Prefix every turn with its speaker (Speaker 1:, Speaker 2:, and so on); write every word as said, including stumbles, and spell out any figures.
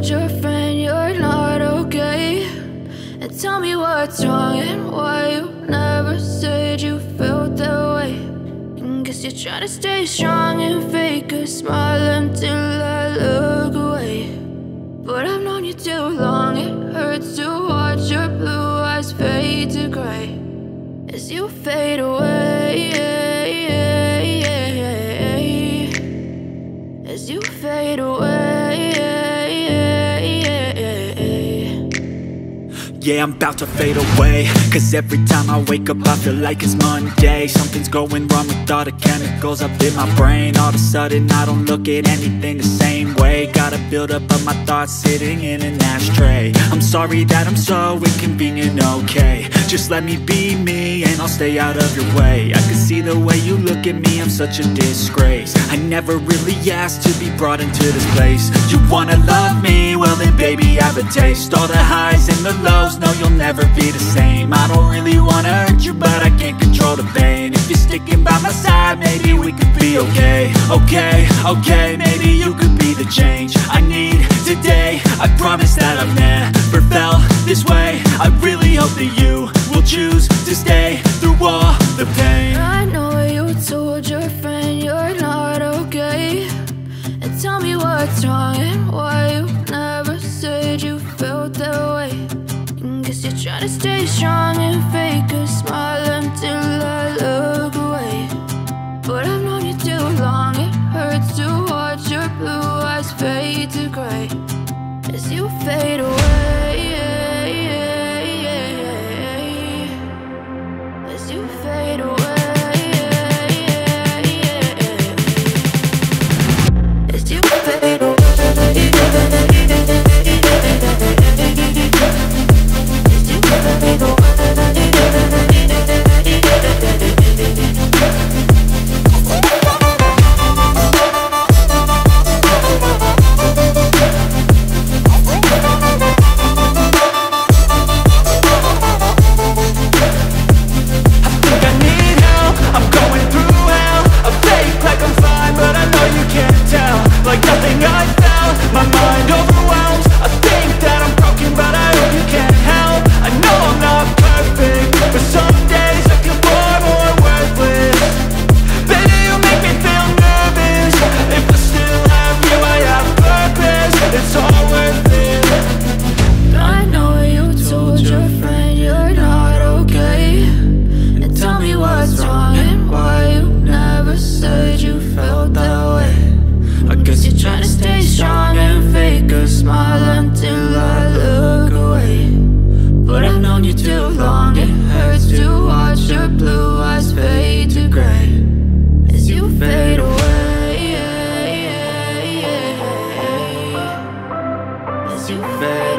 Speaker 1: told your friend you're not okay? And tell me what's wrong and why you never said you felt that way. And guess you're trying to stay strong and fake a smile until I look away. But I've known you too long, it hurts to watch your blue eyes fade to gray as you fade away, as you fade away.
Speaker 2: Yeah, I'm about to fade away, cause every time I wake up I feel like it's Monday. Something's going wrong with all the chemicals up in my brain. All of a sudden I don't look at anything the same way. Got a build-up of my thoughts sitting in an ashtray. I'm sorry that I'm so inconvenient, okay? Just let me be me and I'll stay out of your way. I can see the way you look at me, I'm such a disgrace. I never really asked to be brought into this place. You wanna love me? Well then baby I have a taste. All the highs and the lows, no, you'll never be the same. I don't really wanna hurt you, but I can't control the pain. If you're sticking by my side, maybe we could be okay. Okay, okay, maybe you could be the change I need today. I promise that I've never felt this way. I really hope that you will choose to stay through all the pain.
Speaker 1: I know you told your friend you're not okay. And tell me what's wrong and why you never said you felt that way. Guess you're trying to stay strong and fake a smile until I look away. But I've known you too long, it hurts to watch your blue eyes fade to gray as you fade away, as you fade away, as you fade away.
Speaker 2: You fade